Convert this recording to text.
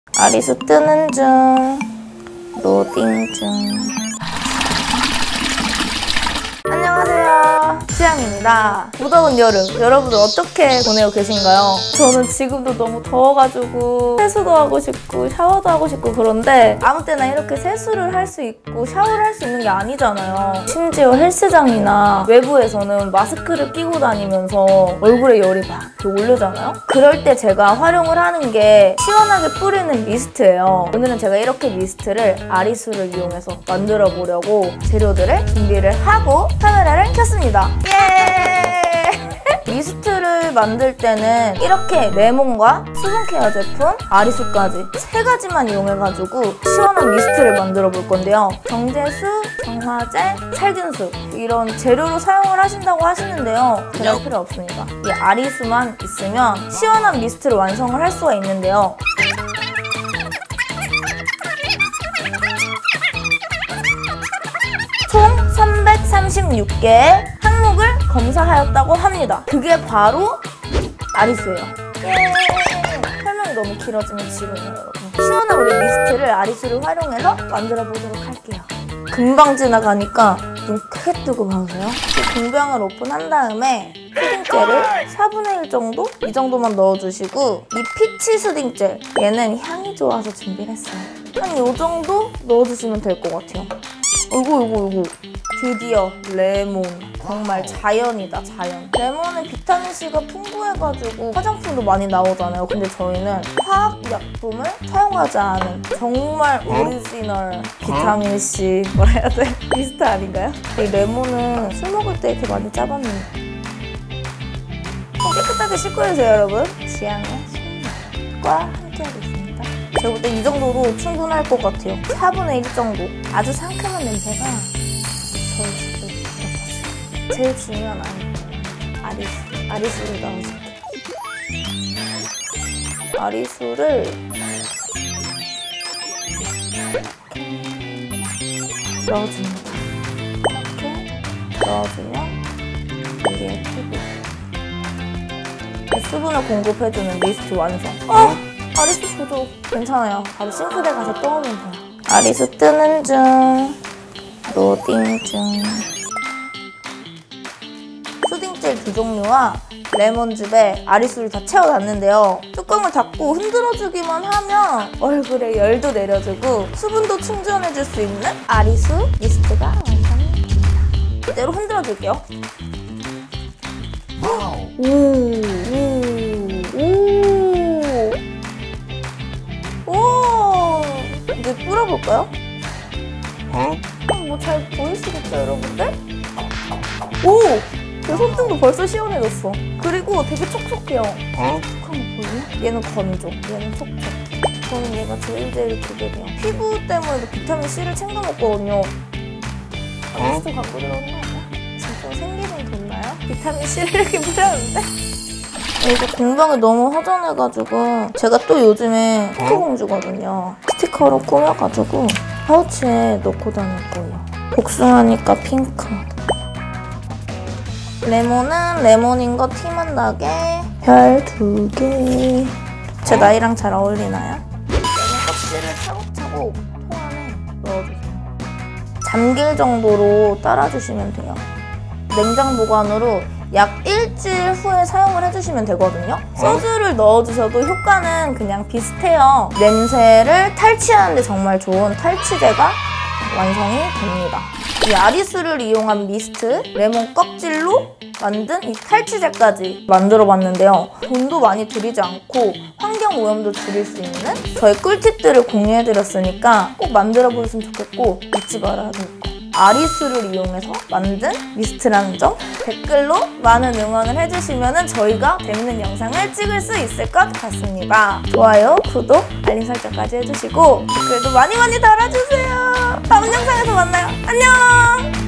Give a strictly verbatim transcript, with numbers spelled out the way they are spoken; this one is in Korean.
아리수 뜨는 중, 로딩 중. 안녕하세요, 지향입니다. 무더운 여름, 여러분들 어떻게 보내고 계신가요? 저는 지금도 너무 더워가지고 세수도 하고 싶고 샤워도 하고 싶고 그런데 아무 때나 이렇게 세수를 할 수 있고 샤워를 할 수 있는 게 아니잖아요. 심지어 헬스장이나 외부에서는 마스크를 끼고 다니면서 얼굴에 열이 막 이렇게 오르잖아요? 그럴 때 제가 활용을 하는 게 시원하게 뿌리는 미스트예요. 오늘은 제가 이렇게 미스트를 아리수를 이용해서 만들어 보려고 재료들을 준비를 하고 카메라를 켰습니다. 예! 미스트를 만들 때는 이렇게 레몬과 수분케어 제품, 아리수까지 세 가지만 이용해가지고 시원한 미스트를 만들어 볼 건데요. 정제수, 정화제, 살균수 이런 재료로 사용을 하신다고 하시는데요. 그럴 필요 없습니다. 이 아리수만 있으면 시원한 미스트를 완성을 할 수가 있는데요. 총 삼백삼십육 개의 항목을 검사하였다고 합니다. 그게 바로 아리수예요. 예! 설명이 너무 길어지면 지루해요, 여러분. 시원한 우리 미스트를 아리수를 활용해서 만들어 보도록 할게요. 금방 지나가니까 눈 크게 뜨고 봐주세요. 공병을 오픈한 다음에 수딩젤을 사분의 일 정도? 이 정도만 넣어주시고 이 피치 수딩젤, 얘는 향이 좋아서 준비를 했어요. 한 이 정도 넣어주시면 될 것 같아요. 어이구 어이구 어이구, 드디어 레몬. 정말 자연이다, 자연. 레몬은 비타민C가 풍부해가지고 화장품도 많이 나오잖아요. 근데 저희는 화학약품을 사용하지 않은 정말 오리지널 비타민C, 뭐라 해야 돼? 미스트 아닌가요? 이 레몬은 술 먹을 때 이렇게 많이 짜봤는데 꼭 깨끗하게 씻고 해주세요, 여러분. 지향의 손맛과 함께하고 있습니다. 제가 볼 때 이 정도로 충분할 것 같아요. 사분의 일 정도. 아주 상큼한 냄새가 저희 집을 덮었어요. 제일 중요한 아이템, 아리수. 아리수를 넣어줄게요. 아리수를 이렇게 넣어줍니다. 이렇게 넣어주면 우리의 피부 수분을 공급해주는 미스트 완성. 어! 아리수 부족. 괜찮아요. 바로 싱크대 가서 떠오면 돼요. 아리수 뜨는 중, 로딩 중. 수딩젤 두 종류와 레몬즙에 아리수를 다 채워놨는데요. 뚜껑을 닫고 흔들어주기만 하면 얼굴에 열도 내려주고 수분도 충전해줄 수 있는 아리수 미스트가 완성이 됩니다. 이대로 흔들어줄게요. 오, 오, 오, 오. 이제 뿌려볼까요? 어? 뭐 잘 보이시겠죠, 여러분들? 오! 제 손등도 벌써 시원해졌어. 그리고 되게 촉촉해요. 어? 한번 보여요? 얘는 건조, 얘는 촉촉. 저는 얘가 제일 제일 기대돼요. 피부 때문에도 비타민C를 챙겨 먹거든요. 아리수도 갖고 들어오는 거 아니야? 진짜 생기분 돋나요? 비타민C를 이렇게 뿌렸는데? 이거 공병이 너무 허전해가지고 제가 또 요즘에 핑크공주거든요. 스티커로 꾸며가지고 파우치에 넣고 다닐 거예요. 복숭아니까 핑크. 레몬은 레몬인 거 티만 나게 별 두 개. 제 나이랑 잘 어울리나요? 레몬 껍질을 차곡차곡 통 안에 넣어주세요. 잠길 정도로 따라주시면 돼요. 냉장 보관으로 약 일주일 후에 사용을 해주시면 되거든요. 소주를 넣어주셔도 효과는 그냥 비슷해요. 냄새를 탈취하는 데 정말 좋은 탈취제가 완성이 됩니다. 이 아리수를 이용한 미스트, 레몬 껍질로 만든 이 탈취제까지 만들어봤는데요. 돈도 많이 들이지 않고 환경오염도 줄일 수 있는 저의 꿀팁들을 공유해드렸으니까 꼭 만들어보셨으면 좋겠고 잊지 말아야 될 거. 아리수를 이용해서 만든 미스트라는 점 댓글로 많은 응원을 해주시면 저희가 재밌는 영상을 찍을 수 있을 것 같습니다. 좋아요, 구독, 알림 설정까지 해주시고 댓글도 많이 많이 달아주세요. 다음 영상에서 만나요. 안녕!